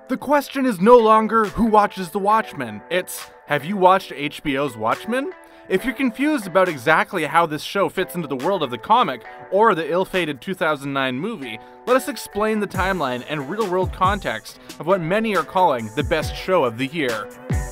The question is no longer who watches The Watchmen, it's have you watched HBO's Watchmen? If you're confused about exactly how this show fits into the world of the comic or the ill-fated 2009 movie, let us explain the timeline and real-world context of what many are calling the best show of the year.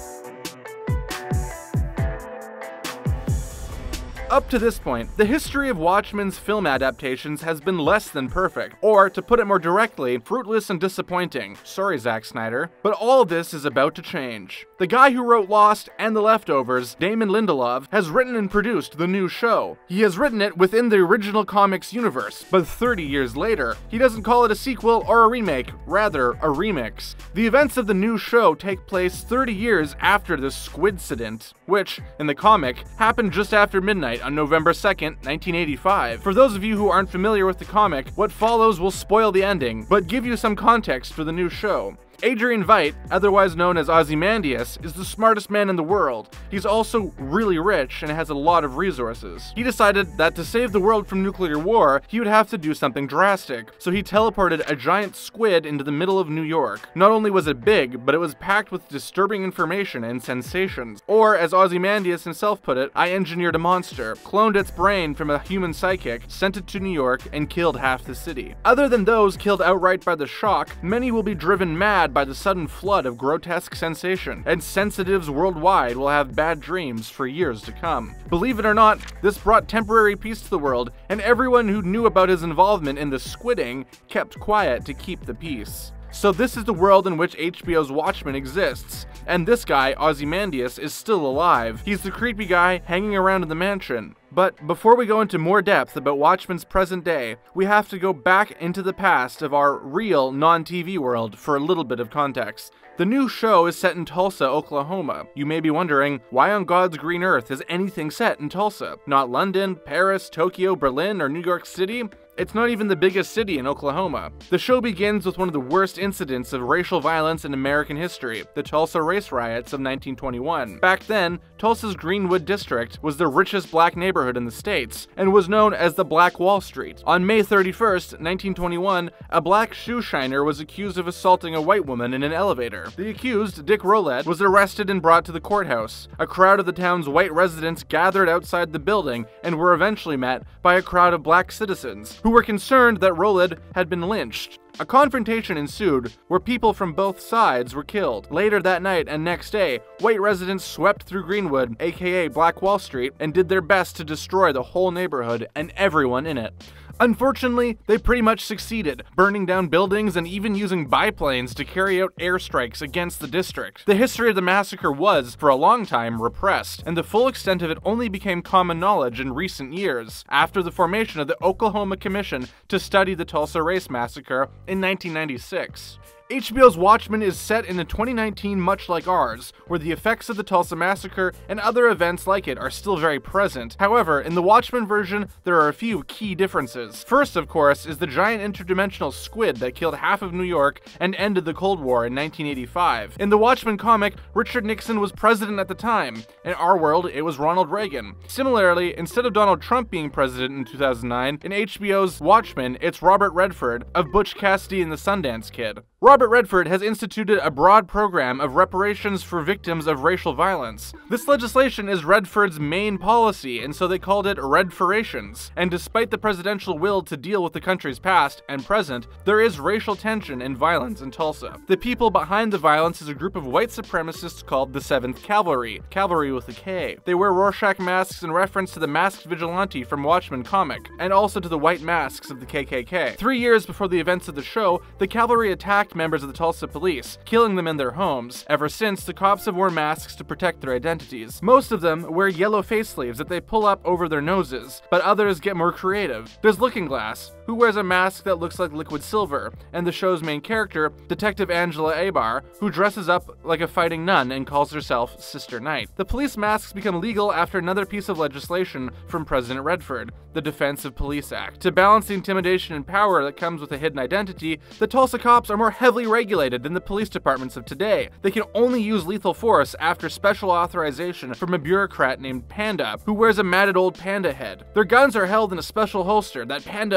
Up to this point, the history of Watchmen's film adaptations has been less than perfect, or, to put it more directly, fruitless and disappointing. Sorry, Zack Snyder. But all of this is about to change. The guy who wrote Lost and The Leftovers, Damon Lindelof, has written and produced the new show. He has written it within the original comics universe, but 30 years later, he doesn't call it a sequel or a remake, rather a remix. The events of the new show take place 30 years after the squid-cident, which, in the comic, happened just after midnight on November 2nd, 1985. For those of you who aren't familiar with the comic, what follows will spoil the ending, but give you some context for the new show. Adrian Veidt, otherwise known as Ozymandias, is the smartest man in the world. He's also really rich and has a lot of resources. He decided that to save the world from nuclear war, he would have to do something drastic, so he teleported a giant squid into the middle of New York. Not only was it big, but it was packed with disturbing information and sensations. Or, as Ozymandias himself put it, I engineered a monster, cloned its brain from a human psychic, sent it to New York, and killed half the city. Other than those killed outright by the shock, many will be driven mad by the sudden flood of grotesque sensation, and sensitives worldwide will have bad dreams for years to come. Believe it or not, this brought temporary peace to the world, and everyone who knew about his involvement in the squidding kept quiet to keep the peace. So this is the world in which HBO's Watchmen exists, and this guy, Ozymandias, is still alive. He's the creepy guy hanging around in the mansion. But before we go into more depth about Watchmen's present day, we have to go back into the past of our real non-TV world for a little bit of context. The new show is set in Tulsa, Oklahoma. You may be wondering, why on God's green earth is anything set in Tulsa? Not London, Paris, Tokyo, Berlin, or New York City? It's not even the biggest city in Oklahoma. The show begins with one of the worst incidents of racial violence in American history, the Tulsa race riots of 1921. Back then, Tulsa's Greenwood district was the richest black neighborhood in the States, and was known as the Black Wall Street. On May 31st, 1921, a black shoe shiner was accused of assaulting a white woman in an elevator. The accused, Dick Rowlett, was arrested and brought to the courthouse. A crowd of the town's white residents gathered outside the building and were eventually met by a crowd of black citizens, who were concerned that Rowlett had been lynched. A confrontation ensued, where people from both sides were killed. Later that night and next day, white residents swept through Greenwood, aka Black Wall Street, and did their best to destroy the whole neighborhood and everyone in it. Unfortunately, they pretty much succeeded, burning down buildings and even using biplanes to carry out airstrikes against the district. The history of the massacre was, for a long time, repressed, and the full extent of it only became common knowledge in recent years, after the formation of the Oklahoma Commission to study the Tulsa Race Massacre in 1996. HBO's Watchmen is set in a 2019 much like ours, where the effects of the Tulsa Massacre and other events like it are still very present. However, in the Watchmen version, there are a few key differences. First, of course, is the giant interdimensional squid that killed half of New York and ended the Cold War in 1985. In the Watchmen comic, Richard Nixon was president at the time. In our world, it was Ronald Reagan. Similarly, instead of Donald Trump being president in 2009, in HBO's Watchmen, it's Robert Redford of Butch Cassidy and the Sundance Kid. Robert Redford has instituted a broad program of reparations for victims of racial violence. This legislation is Redford's main policy, and so they called it Redforations. And despite the presidential will to deal with the country's past and present, there is racial tension and violence in Tulsa. The people behind the violence is a group of white supremacists called the 7th Cavalry, cavalry with a K. They wear Rorschach masks in reference to the masked vigilante from Watchmen comic, and also to the white masks of the KKK. 3 years before the events of the show, the cavalry attacked members of the Tulsa police, killing them in their homes. Ever since, the cops have worn masks to protect their identities. Most of them wear yellow face sleeves that they pull up over their noses, but others get more creative. There's Lookingglass, who wears a mask that looks like liquid silver, and the show's main character, Detective Angela Abar, who dresses up like a fighting nun and calls herself Sister Knight. The police masks become legal after another piece of legislation from President Redford, the Defense of Police Act. To balance the intimidation and power that comes with a hidden identity, the Tulsa cops are more heavily regulated than the police departments of today. They can only use lethal force after special authorization from a bureaucrat named Panda, who wears a matted old panda head. Their guns are held in a special holster that Panda unlocks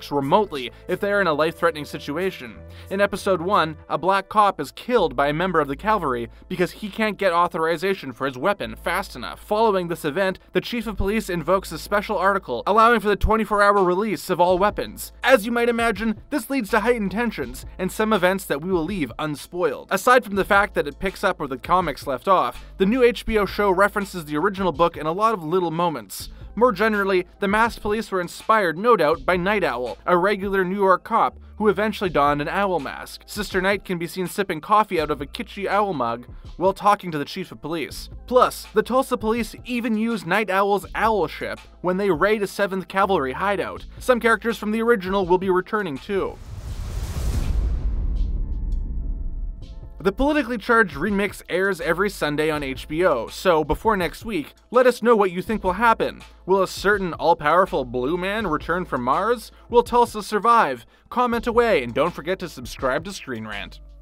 talks remotely if they are in a life-threatening situation. In episode 1, a black cop is killed by a member of the cavalry because he can't get authorization for his weapon fast enough. Following this event, the chief of police invokes a special article allowing for the 24-hour release of all weapons. As you might imagine, this leads to heightened tensions and some events that we will leave unspoiled. Aside from the fact that it picks up where the comics left off, the new HBO show references the original book in a lot of little moments. More generally, the masked police were inspired, no doubt, by Night Owl, a regular New York cop who eventually donned an owl mask. Sister Night can be seen sipping coffee out of a kitschy owl mug while talking to the chief of police. Plus, the Tulsa police even use Night Owl's owl ship when they raid a 7th Cavalry hideout. Some characters from the original will be returning too. The politically charged remix airs every Sunday on HBO, so before next week, let us know what you think will happen. Will a certain all-powerful blue man return from Mars? Will Tulsa survive? Comment away, and don't forget to subscribe to Screen Rant.